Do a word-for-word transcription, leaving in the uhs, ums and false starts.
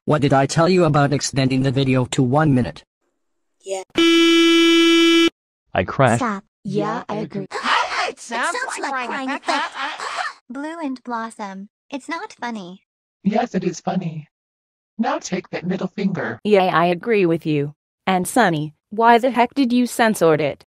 What did I tell you about extending the video to one minute? Yeah. I crashed. Stop. Yeah, I agree. It sounds, It sounds like crying effect. Blue and Blossom. It's not funny. Yes, it is funny. Now take that middle finger. Yeah, I agree with you. And Sunny, why the heck did you censor it?